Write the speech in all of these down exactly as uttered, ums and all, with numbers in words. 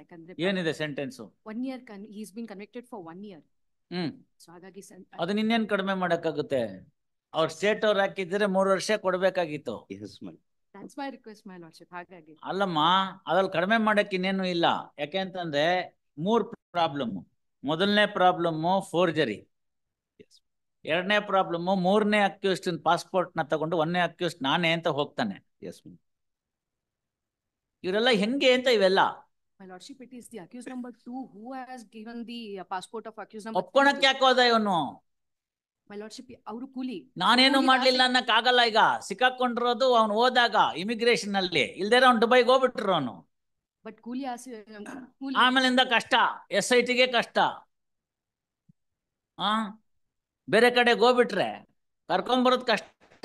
ಯಾಕಂದ್ರೆ ಏನಿದೆ sentence? One year con is been convicted for one year. Hmm so ಹಾಗಾಗಿ ಅದನ್ನ ಇನ್ನೇನ್ ಕಡಿಮೆ ಮಾಡಕ್ಕಾಗುತ್ತೆ? ಅವ್ರ ಸ್ಟೇಟ್ ಅವ್ರು ಹಾಕಿದ್ರೆ ಮೂರು ವರ್ಷ ಕೊಡ್ಬೇಕಾಗಿತ್ತು. That's my request my lordship. ಹಾಗಾಗಿ ಅಲ್ಲಮ್ಮ, ಅದ್ರಲ್ಲಿ ಕಡಿಮೆ ಮಾಡಕ್ ಇನ್ನೇನು ಇಲ್ಲ. ಯಾಕೆಂತಂದ್ರೆ ಮೂರ್ ಪ್ರಾಬ್ಲಮ್. ಮೊದಲನೇ ಪ್ರಾಬ್ಲಮ್ ಫೋರ್ಜರಿ, ಎರಡನೇ ಪ್ರಾಬ್ಲಮ್ ಮೂರನೇ ಅಕ್ಯೂಸ್ಟ್ ಪಾಸ್ಪೋರ್ಟ್ ನ ತಗೊಂಡು ಒಂದನೇ ಅಕ್ಯೂಸ್ಟ್ ನಾನೇ ಅಂತ ಹೋಗ್ತಾನೆ. ಇವರೆಲ್ಲ ಹೆಂಗೆ ಅಂತ ಇವೆಲ್ಲ My lordship, it is the accused number two who has given the uh, passport of accused number ಒಪ್ಕೊಳಕ್ ಯಾಕೆ ಹೋದ ಇವನು? My lordship, ಅವರು ಕೂಲಿ. ನಾನೇನು ಮಾಡ್ಲಿಲ್ಲ ಅನ್ನಕ್ ಆಗಲ್ಲ. ಈಗ ಸಿಕ್ಕಾಕೊಂಡಿರೋದು ಅವ್ನು ಹೋದಾಗ ಇಮಿಗ್ರೇಷನ್ ಅಲ್ಲಿ, ಇಲ್ದೇರ ಅವ್ನು ದುಬೈಗೆ ಹೋಗ್ಬಿಟ್ರು ಅವನು. ಬಟ್ ಕೂಲಿ ಆಸೆ ಕೂಲಿ ಆಮೇಲಿಂದ ಕಷ್ಟ, ಎಸ್ ಐ ಟಿಗೆ ಕಷ್ಟ. ಆ ಬೇರೆ ಕಡೆಗೆ ಹೋಗ್ಬಿಟ್ರೆ ಕರ್ಕೊಂಬರೋದು ಕಷ್ಟ.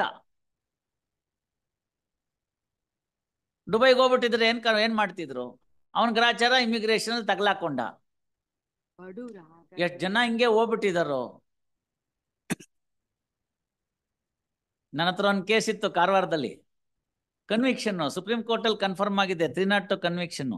ದುಬೈಗೆ ಹೋಗ್ಬಿಟ್ಟಿದ್ರೆ ಏನ್ ಏನ್ ಮಾಡ್ತಿದ್ರು? ಅವನ್ ಗ್ರಾಚಾರ ಇಮಿಗ್ರೇಷನ್ ಅಲ್ಲಿ ತಗ್ಲಾಕೊಂಡ. ಎಷ್ಟ್ ಜನ ಹಿಂಗೆ ಹೋಗ್ಬಿಟ್ಟಿದಾರೋ. ನನ್ನ ಹತ್ರ ಒಂದು ಕೇಸ್ ಇತ್ತು ಕಾರವಾರದಲ್ಲಿ, ಕನ್ವಿಕ್ಷನ್ ಸುಪ್ರೀಂ ಕೋರ್ಟ್ ಅಲ್ಲಿ ಕನ್ಫರ್ಮ್ ಆಗಿದೆ, ತ್ರೀ ನಾಟ್ ಟು ಕನ್ವಿಕ್ಷನ್.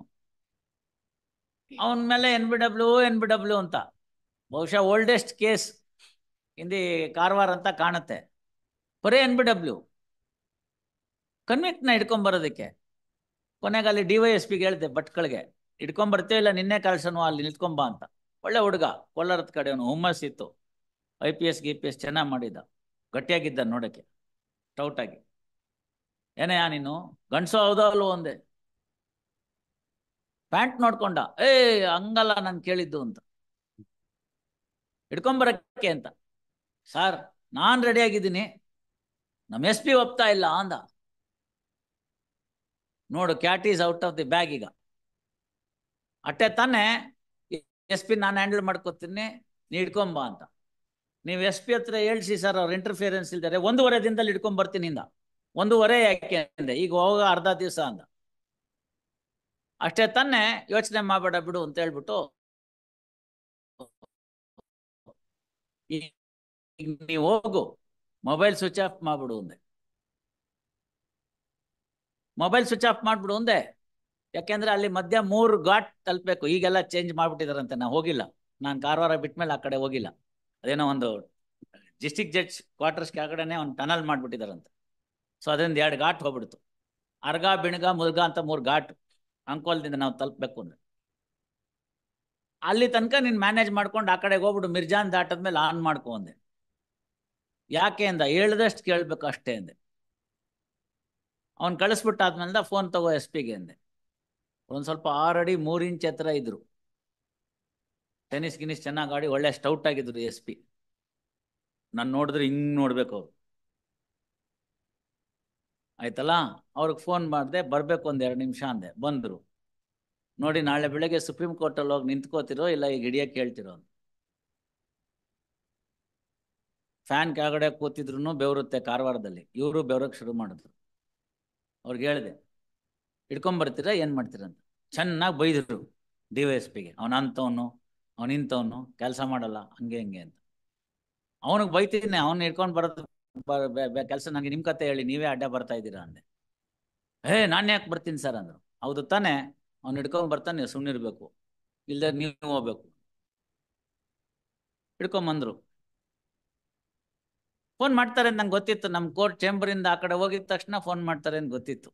ಅವನ ಮೇಲೆ N B W N B W ಅಂತ, ಬಹುಶಃ oldest case in the Karwar ಅಂತ ಕಾಣುತ್ತೆ. ಬರೇ ಎನ್ ಬಿ ಡಬ್ಲ್ಯೂ ಕನ್ವಿಕ್ಟ್ ನ ಹಿಡ್ಕೊಂಬರೋದಕ್ಕೆ. ಕೊನೆಗೆ ಅಲ್ಲಿ ಡಿ ವೈ ಎಸ್ ಪಿಗೆ ಹೇಳ್ದೆ, ಭಟ್ಕಳಿಗೆ, ಹಿಡ್ಕೊಂಬರ್ತೇವೆ ಇಲ್ಲ ನಿನ್ನೆ ಕಳ್ಸನು ಅಲ್ಲಿ ನಿಂತ್ಕೊಂಬ ಅಂತ. ಒಳ್ಳೆ ಹುಡುಗ, ಕೋಲಾರದ ಕಡೆ ಅವನು, ಹುಮ್ಮಸ್ ಇತ್ತು, ಐ ಪಿ ಎಸ್ ಗಿ ಪಿ ಎಸ್ ಚೆನ್ನಾಗಿ ಮಾಡಿದ್ದ, ಗಟ್ಟಿಯಾಗಿದ್ದ ನೋಡಕ್ಕೆ, ಸ್ಟೌಟ್ ಆಗಿ. ಏನೇ ನೀನು ಗಂಡಸು ಹೌದೋ ಅಲ್ವೋ ಒಂದೇ. ಪ್ಯಾಂಟ್ ನೋಡ್ಕೊಂಡ, ಏ ಹಂಗಲ್ಲ ನಾನು ಕೇಳಿದ್ದು ಅಂತ, ಹಿಡ್ಕೊಂಬರಕ್ಕೆ ಅಂತ. ಸರ್ ನಾನ್ ರೆಡಿ ಆಗಿದ್ದೀನಿ, ನಮ್ಮ ಎಸ್ ಪಿ ಒಪ್ತಾ ಇಲ್ಲ ಅಂದ. ನೋಡು, cat is out of the bag. ಈಗ ಅಟ್ಟೆ ತಾನೆ ಎಸ್ ಪಿ ನಾನು ಹ್ಯಾಂಡಲ್ ಮಾಡ್ಕೋತೀನಿ, ನೀ ಹಿಡ್ಕೊಂಬ ಅಂತ. ನೀವು ಎಸ್ ಪಿ ಹತ್ರ ಹೇಳ್ಸಿ ಸರ್ ಅವ್ರ ಇಂಟರ್ಫಿಯರೆನ್ಸ್ ಇಲ್ದಾರೆ ಒಂದೂವರೆ ದಿನದಲ್ಲಿ ಹಿಡ್ಕೊಂಡ್ ಬರ್ತೀನಿ ಇಂದ. ಒಂದೂವರೆ ಯಾಕೆ ಅಂದೆ, ಈಗ ಹೋಗ ಅರ್ಧ ದಿವಸ ಅಂದ. ಅಷ್ಟೇ ತಾನೆ, ಯೋಚನೆ ಮಾಡಬೇಡ ಬಿಡು ಅಂತ ಹೇಳ್ಬಿಟ್ಟು ನೀವು ಹೋಗು, ಮೊಬೈಲ್ ಸ್ವಿಚ್ ಆಫ್ ಮಾಡ್ಬಿಡು ಅಂದೆ. ಮೊಬೈಲ್ ಸ್ವಿಚ್ ಆಫ್ ಮಾಡ್ಬಿಡು ಅಂದೆ. ಯಾಕೆಂದ್ರೆ ಅಲ್ಲಿ ಮಧ್ಯ ಮೂರು ಘಾಟ್ ತಲುಪಬೇಕು. ಈಗೆಲ್ಲ ಚೇಂಜ್ ಮಾಡ್ಬಿಟ್ಟಿದಾರಂತೆ, ನಾ ಹೋಗಿಲ್ಲ, ನಾನು ಕಾರವಾರ ಬಿಟ್ಮೇಲೆ ಆ ಕಡೆ ಹೋಗಿಲ್ಲ. ಅದೇನೋ ಒಂದು ಡಿಸ್ಟ್ರಿಕ್ಟ್ ಜಡ್ಜ್ ಕ್ವಾರ್ಟರ್ಸ್ ಕೆಳಗಡೆನೆ ಒಂದು ಟನಲ್ ಮಾಡ್ಬಿಟ್ಟಿದಾರಂತೆ. ಸೊ ಅದರಿಂದ ಎರಡು ಘಾಟ್ ಹೋಗ್ಬಿಡ್ತು. ಅರ್ಗ ಬಿಣಗ ಮುಲ್ಗ ಅಂತ ಮೂರು ಘಾಟ್ ಅಂಕೋಲದಿಂದ ನಾವು ತಲುಪಬೇಕು ಅಂದ್ರೆ. ಅಲ್ಲಿ ತನಕ ನೀನು ಮ್ಯಾನೇಜ್ ಮಾಡ್ಕೊಂಡು ಆ ಕಡೆಗೆ ಹೋಗ್ಬಿಡು, ಮಿರ್ಜಾನ್ ದಾಟದ್ಮೇಲೆ ಆನ್ ಮಾಡ್ಕೊ ಅಂದೆ. ಯಾಕೆ ಅಂದ, ಹೇಳ್ದಷ್ಟು ಕೇಳ್ಬೇಕು ಅಷ್ಟೇ ಅಂದೆ. ಅವ್ನು ಕಳಿಸ್ಬಿಟ್ಟಾದ್ಮೇಲೆ ಫೋನ್ ತಗೋ ಎಸ್ ಪಿಗೆ ಅಂದೆ. ಒಂದು ಸ್ವಲ್ಪ ಆರು ಅಡಿ ಮೂರು ಇಂಚ್ ಹತ್ರ ಇದ್ರು, ಟೆನಿಸ್ ಗಿನಿಸ್ ಚೆನ್ನಾಗಿ ಆಡಿ ಒಳ್ಳೆ ಸ್ಟೌಟ್ ಆಗಿದ್ರು ಎಸ್ ಪಿ. ನಾನು ನೋಡಿದ್ರೆ ಹಿಂಗ್ ನೋಡ್ಬೇಕು ಅವ್ರು. ಆಯ್ತಲ್ಲ, ಅವ್ರಿಗೆ ಫೋನ್ ಮಾಡಿದೆ, ಬರ್ಬೇಕು ಒಂದ್ ಎರಡು ನಿಮಿಷ ಅಂದೆ. ಬಂದ್ರು. ನೋಡಿ ನಾಳೆ ಬೆಳಗ್ಗೆ ಸುಪ್ರೀಂ ಕೋರ್ಟ್ ಅಲ್ಲಿ ಹೋಗಿ ನಿಂತ್ಕೋತಿರೋ ಇಲ್ಲ ಈಗ ಹಿಡಿಯಕ್ಕೆ ಹೇಳ್ತಿರೋ ಅಂತ. ಫ್ಯಾನ್ ಕೆಳಗಡೆ ಕೂತಿದ್ರು ಬೆವರುತ್ತೆ ಕಾರವಾರದಲ್ಲಿ, ಇವರು ಬೆವರಕ್ಕೆ ಶುರು ಮಾಡಿದ್ರು. ಅವ್ರಿಗೆ ಹೇಳಿದೆ, ಹಿಡ್ಕೊಂಬರ್ತೀರಾ ಏನ್ ಮಾಡ್ತೀರ ಅಂತ. ಚೆನ್ನಾಗಿ ಬೈದ್ರು ಡಿ ವೈ ಎಸ್ ಪಿಗೆ, ಅವನ ಅಂತವನು ಅವನ ಇಂಥವನು ಕೆಲಸ ಮಾಡಲ್ಲ ಹಂಗೆ ಹಂಗೆ ಅಂತ. ಅವನಿಗೆ ಬೈತಿದ್ದೀನಿ, ಅವ್ನು ಹಿಡ್ಕೊಂಡು ಬರೋದು ಕೆಲಸ, ನನಗೆ ನಿಮ್ಮ ಕತೆ ಹೇಳಿ ನೀವೇ ಅಡ್ಡ ಬರ್ತಾ ಇದ್ದೀರಾ ಅಂದೆ. ಏ ನಾನು ಯಾಕೆ ಬರ್ತೀನಿ ಸರ್ ಅಂದರು. ಹೌದು ತಾನೆ, ಅವ್ನು ಹಿಡ್ಕೊಂಡ್ ಬರ್ತಾನೆ, ಸುಮ್ಮನಿರ್ಬೇಕು, ಇಲ್ದ ನೀವು ಹೋಗ್ಬೇಕು. ಹಿಡ್ಕೊಂಬಂದ್ರು. ಫೋನ್ ಮಾಡ್ತಾರೆ ಅಂತ ನಂಗೆ ಗೊತ್ತಿತ್ತು, ನಮ್ಮ ಕೋರ್ಟ್ ಚೇಂಬರಿಂದ ಆ ಕಡೆ ಹೋಗಿದ ತಕ್ಷಣ ಫೋನ್ ಮಾಡ್ತಾರೆ ಅಂತ ಗೊತ್ತಿತ್ತು.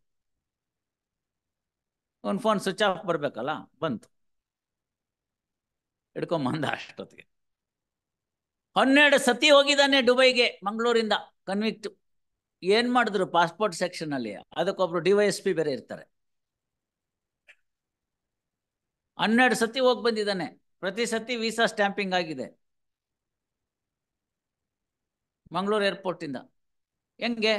ಒಂದು ಫೋನ್ ಸ್ವಿಚ್ ಆಫ್ ಬರ್ಬೇಕಲ್ಲ, ಬಂತು. ಹಿಡ್ಕೊಂಬಂದ. ಅಷ್ಟೊತ್ತಿಗೆ ಹನ್ನೆರಡು ಸತಿ ಹೋಗಿದ್ದಾನೆ ದುಬೈಗೆ ಮಂಗಳೂರಿಂದ ಕನ್ವಿಕ್ಟ್. ಏನ್ ಮಾಡಿದ್ರು ಪಾಸ್ಪೋರ್ಟ್ ಸೆಕ್ಷನ್ ಅಲ್ಲಿ, ಅದಕ್ಕೊಬ್ರು ಡಿ ವೈ ಎಸ್ ಪಿ ಬೇರೆ ಇರ್ತಾರೆ. ಹನ್ನೆರಡು ಸತಿ ಹೋಗಿ ಬಂದಿದ್ದಾನೆ, ಪ್ರತಿ ಸತಿ ವೀಸಾ ಸ್ಟ್ಯಾಂಪಿಂಗ್ ಆಗಿದೆ ಮಂಗಳೂರು ಏರ್ಪೋರ್ಟ್ ಇಂದ. ಹೆಂಗೆ?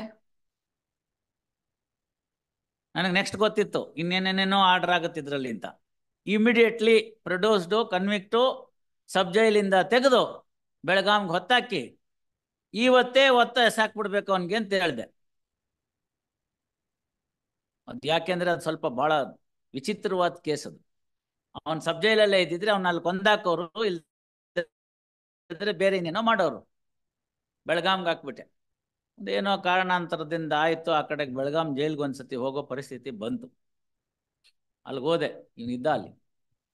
ನನಗೆ ನೆಕ್ಸ್ಟ್ ಗೊತ್ತಿತ್ತು ಇನ್ನೇನೇನೇನೋ ಆರ್ಡರ್ ಆಗುತ್ತೆ ಇದ್ರಲ್ಲಿ ಅಂತ. ಇಮಿಡಿಯೇಟ್ಲಿ ಪ್ರೊಡ್ಯೂಸ್ಡು, ಕನ್ವಿಕ್ಟು ಸಬ್ ಜೈಲಿಂದ ತೆಗೆದು ಬೆಳಗಾಂಗೆ ಹೊತ್ತಾಕಿ ಇವತ್ತೇ ಒತ್ತ ಎಸಾಕ್ಬಿಡ್ಬೇಕು ಅವನಿಗೆ ಅಂತ ಹೇಳಿದೆ. ಅದು ಯಾಕೆಂದ್ರೆ ಅದು ಸ್ವಲ್ಪ ಬಹಳ ವಿಚಿತ್ರವಾದ ಕೇಸ್ ಅದು. ಅವನ್ ಸಬ್ ಜೈಲಲ್ಲೇ ಇದ್ದಿದ್ರೆ ಅವ್ನ ಅಲ್ಲಿ ಕೊಂದಾಕೋರು, ಇಲ್ದ್ರೆ ಬೇರೆ ಇನ್ನೇನೋ ಮಾಡೋರು. ಬೆಳಗಾಂಗೆ ಹಾಕ್ಬಿಟ್ಟೆ. ಒಂದೇನೋ ಕಾರಣಾಂತರದಿಂದ ಆಯ್ತು, ಆ ಕಡೆಗೆ ಬೆಳಗಾಂ ಜೈಲ್ಗೆ ಒಂದ್ಸತಿ ಹೋಗೋ ಪರಿಸ್ಥಿತಿ ಬಂತು. ಅಲ್ಲಿಗೆ ಹೋದೆ, ಇವನಿದ್ದ ಅಲ್ಲಿ.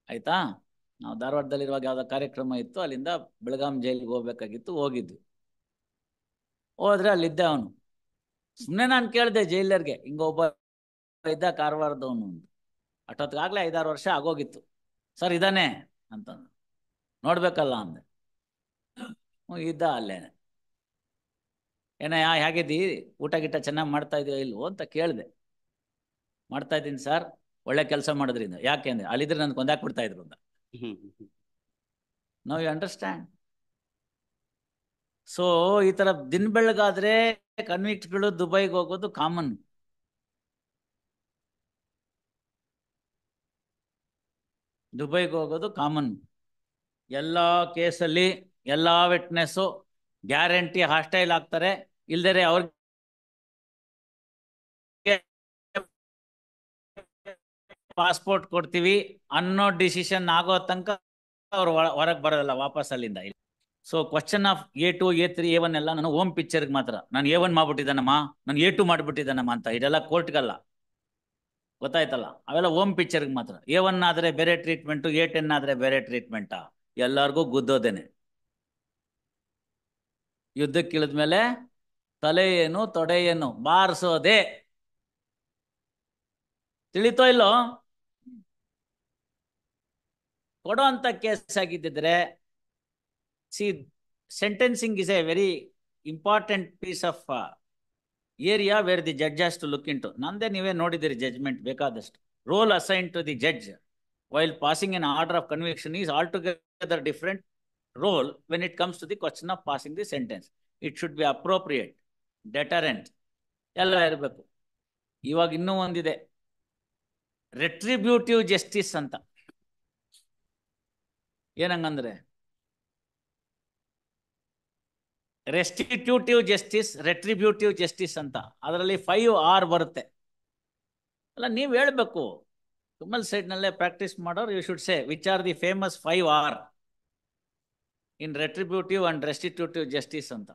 ಆಯ್ತಾ. ನಾವು ಧಾರವಾಡದಲ್ಲಿರುವಾಗ ಯಾವುದೋ ಕಾರ್ಯಕ್ರಮ ಇತ್ತು, ಅಲ್ಲಿಂದ ಬೆಳಗಾಂ ಜೈಲಿಗೆ ಹೋಗ್ಬೇಕಾಗಿತ್ತು, ಹೋಗಿದ್ವಿ. ಹೋದ್ರೆ ಅಲ್ಲಿದ್ದೆ ಅವನು. ಸುಮ್ಮನೆ ನಾನು ಕೇಳಿದೆ ಜೈಲರ್ಗೆ, ಹಿಂಗೊಬ್ಬ ಇದ್ದ ಕಾರವಾರದವನು ಅಂತ. ಅಷ್ಟೊತ್ತಿಗಾಗಲೇ ಐದಾರು ವರ್ಷ ಆಗೋಗಿತ್ತು. ಸರ್ ಇದ್ದಾನೆ ಅಂತ ನೋಡ್ಬೇಕಲ್ಲ ಅಂದೆ. ಹ್ಞೂ ಇದ್ದ ಅಲ್ಲೇನೆ. ಏನಯ್ಯ ಹೇಗಿದ್ದೀ, ಊಟ ಗಿಟ್ಟ ಚೆನ್ನಾಗಿ ಮಾಡ್ತಾ ಇದೀಯ ಇಲ್ವೋ ಅಂತ ಕೇಳಿದೆ. ಮಾಡ್ತಾ ಇದ್ದೀನಿ ಸರ್, ಒಳ್ಳೆ ಕೆಲಸ ಮಾಡೋದ್ರಿಂದ. ಯಾಕೆ ಅಂದ್ರೆ ಅಲ್ಲಿದ್ರೆ ನನ್ಗೆ ಕೊಂದಾಕ್ಬಿಡ್ತಾ ಇದ್ರು ಅಂತ. No you understand. ಸೊ ಈ ತರ ದಿನ ಬೆಳಗಾದ್ರೆ ಕನ್ವಿಕ್ಟ್ಗಳು ದುಬೈಗೆ ಹೋಗೋದು ಕಾಮನ್. ದುಬೈಗೆ ಹೋಗೋದು ಕಾಮನ್. ಎಲ್ಲ ಕೇಸಲ್ಲಿ ಎಲ್ಲ ವಿಟ್ನೆಸ್ಸು ಗ್ಯಾರಂಟಿ ಹಾಸ್ಟೈಲ್ ಆಗ್ತಾರೆ, ಇಲ್ದರೆ ಅವ್ರಿಗೆ ಪಾಸ್ಪೋರ್ಟ್ ಕೊಡ್ತೀವಿ ಅನ್ನೋ ಡಿಸಿಷನ್ ಆಗೋ ತನಕ ಅವ್ರು ಹೊರಗೆ ಬರೋದಲ್ಲ ವಾಪಸ್ ಅಲ್ಲಿಂದ. So question of A two A three A one ಎಲ್ಲ ನಾನು ಓಮ್ ಪಿಕ್ಚರ್ಗೆ ಮಾತ್ರ. ನಾನು ಎ ಒನ್ ಮಾಡ್ಬಿಟ್ಟಿದ್ದಾನಮ್ಮ, ನಾನು ಎ ಟು ಮಾಡ್ಬಿಟ್ಟಿದ್ದಾನಮ್ಮ ಅಂತ ಇದೆಲ್ಲ ಕೋರ್ಟ್ಗಲ್ಲ, ಗೊತ್ತಾಯ್ತಲ್ಲ. ಅವೆಲ್ಲ ಓಮ್ ಪಿಕ್ಚರ್ಗೆ ಮಾತ್ರ. ಎ ಒನ್ ಆದರೆ ಬೇರೆ ಟ್ರೀಟ್ಮೆಂಟು, ಎ ಟೆನ್ ಆದರೆ ಬೇರೆ ಟ್ರೀಟ್ಮೆಂಟಾ, ಎಲ್ಲರಿಗೂ ಗುದ್ದೋದೇನೆ. ಯುದ್ಧಕ್ಕೆ ಇಳಿದ್ಮೇಲೆ ತಲೆ ಏನು ತೊಡೆ ಏನು ಬಾರಿಸೋದೆ. ತಿಳಿತೋ ಇಲ್ಲೋ? ಕೊಡೋ ಅಂತ ಕೇಸ್ ಆಗಿದ್ದಿದ್ರೆ, see sentencing is a very important piece of area where the judge has to look into. ನಂದೇ ನೀವೇ ನೋಡಿದಿರಿ ಜಡ್ಜ್ಮೆಂಟ್ ಬೇಕಾದಷ್ಟು. Role assign to the judge while passing an order of conviction is altogether different role when it comes to the question of passing the sentence. It should be appropriate, deterrent ಎಲ್ಲ ಇರಬೇಕು. ಇವಾಗ ಇನ್ನೂ ಒಂದಿದೆ, ರೆಟ್ರಿಬ್ಯೂಟಿವ್ justice ಅಂತ. ಏನಂಗಂದ್ರೆ ರೆಸ್ಟಿಟ್ಯೂಟಿವ್ justice, ರೆಟ್ರಿಬ್ಯೂಟಿವ್ justice ಅಂತ. ಅದರಲ್ಲಿ five R ಬರುತ್ತೆ. ಅಲ್ಲ ನೀವು ಹೇಳ್ಬೇಕು, ತುಮಲ್ ಸೈಡ್ನಲ್ಲೇ ಪ್ರಾಕ್ಟೀಸ್ ಮಾಡೋರು, you should say which are the famous five R in retributive and restitutive justice ಅಂತ.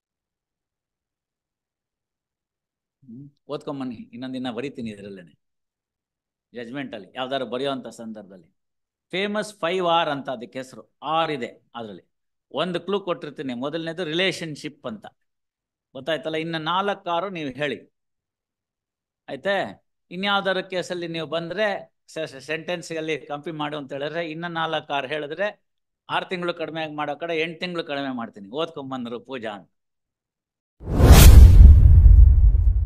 ಓದ್ಕೊಂಬನ್ನಿ, ಇನ್ನೊಂದಿನ ಬರೀತೀನಿ ಇದರಲ್ಲೇನೆ ಜಜ್ಮೆಂಟ್ ಅಲ್ಲಿ, ಯಾವ್ದಾದ್ರು ಬರೆಯುವಂಥ ಸಂದರ್ಭದಲ್ಲಿ. ಫೇಮಸ್ ಫೈವ್ ಆರ್ ಅಂತ ಅದಕ್ಕೆ ಹೆಸರು. ಆರ್ ಇದೆ ಅದರಲ್ಲಿ. ಒಂದು ಕ್ಲೂ ಕೊಟ್ಟಿರ್ತೀನಿ. ಮೊದಲನೇದು ರಿಲೇಷನ್ಶಿಪ್ ಅಂತ, ಗೊತ್ತಾಯ್ತಲ್ಲ. ಇನ್ನು ನಾಲ್ಕಾರು ನೀವು ಹೇಳಿ, ಆಯ್ತೆ. ಇನ್ಯಾವ್ದಾದ್ರು ಕೇಸಲ್ಲಿ ನೀವು ಬಂದರೆ ಸೆಂಟೆನ್ಸ್ಗಳಲ್ಲಿ ಕಂಪಿ ಮಾಡು ಅಂತ ಹೇಳಿದ್ರೆ, ಇನ್ನು ನಾಲ್ಕಾರು ಹೇಳಿದ್ರೆ ಆರು ತಿಂಗಳು ಕಡಿಮೆ ಮಾಡೋ ಕಡೆ ಎಂಟು ತಿಂಗಳು ಕಡಿಮೆ ಮಾಡ್ತೀನಿ. ಓದ್ಕೊಂಬಂದರು ಪೂಜಾ ಅಂತ.